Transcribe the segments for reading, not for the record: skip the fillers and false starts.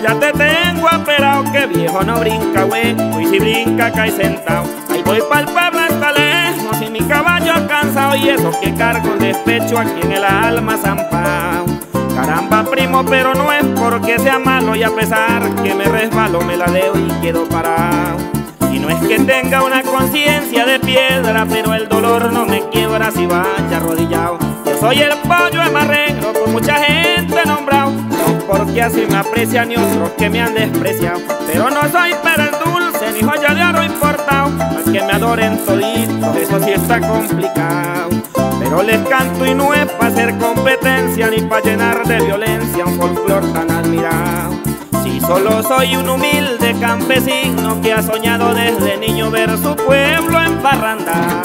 que ya te tengo esperado, que viejo no brinca, güey, y si brinca cae sentado. Ahí voy pa'l pueblo, está lejos y mi caballo cansado, y eso que cargo el despecho aquí en el alma zampao. Caramba primo, pero no es porque sea malo, y a pesar que me resbalo me la deo y quedo parado. Y no es que tenga una conciencia de piedra, pero el dolor no me quiebra si vaya arrodillado. Yo soy el pollo de marrero, por mucha gente nombrado, no porque así me aprecian ni otros que me han despreciado. Pero no soy perel dulce ni joya de oro importado, más que me adoren toditos, eso sí está complicado. Pero les canto y no es para hacer competencia ni para llenar de violencia un folclor tan admirado. Si solo soy un humilde campesino que ha soñado desde niño ver su pueblo en parranda.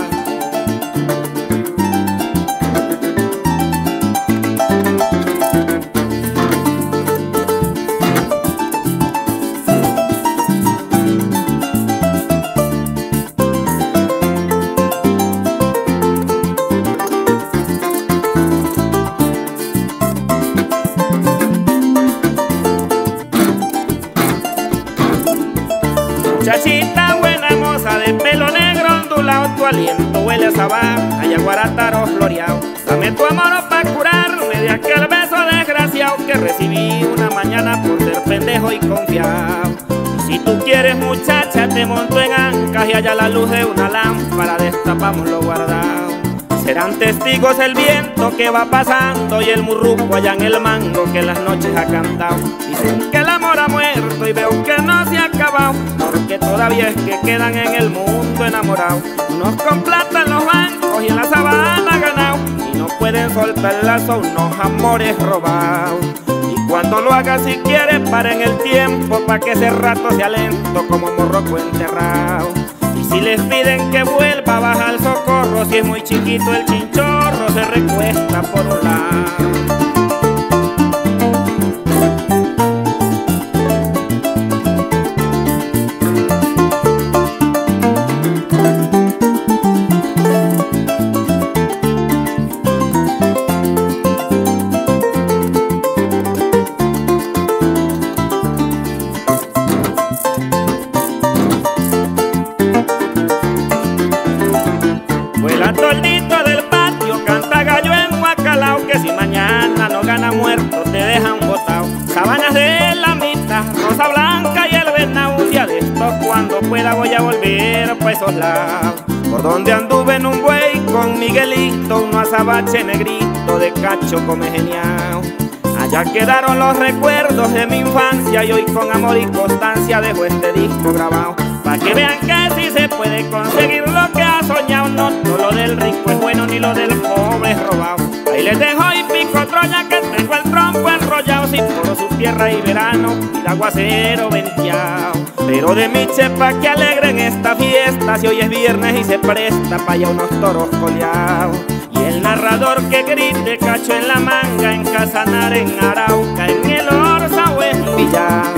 Muchachita buena moza de pelo negro ondulado, tu aliento huele a sabá, a yaguarátaro floreado. Dame tu amor pa' curarme de aquel beso desgraciado que recibí una mañana por ser pendejo y confiado. Y si tú quieres muchacha te monto en ancas y allá a la luz de una lámpara destapamos lo guardado. Serán testigos el viento que va pasando y el murruco allá en el mango que en las noches ha cantado. Dicen que el amor ha muerto y veo que no se ha acabado, porque todavía es que quedan en el mundo enamorados. Unos con plata en los bancos y en la sabana ganado, y no pueden soltar el lazo unos amores robados. Y cuando lo haga si quiere paren el tiempo pa' que ese rato sea lento como morroco enterrado. Y si les piden que vuelva baja el socorro, si es muy chiquito el chinchorro se recuesta por un lado. Vuela tordito del patio, canta gallo en Huacalao, que si mañana no gana muerto te dejan botao. Sabanas de la mitad, rosa blanca y el venao, un día de estos cuando pueda voy a volver pa' esos lados. Por donde anduve en un buey con Miguelito, un azabache negrito de cacho come genial. Allá quedaron los recuerdos de mi infancia y hoy con amor y constancia dejo este disco grabado. Pa' que vean que sí se puede conseguir lo que ha soñado. No lo del rico es bueno ni lo del pobre es robado. Ahí les dejo y pico Troya que tengo el trompo enrollado. Si por su tierra y verano y el aguacero venteado. Pero de mi chepa que alegren esta fiesta, si hoy es viernes y se presta pa' allá unos toros coleados. Y el narrador que grite cacho en la manga, en Casanare, en Arauca, en el Orza o en Villao.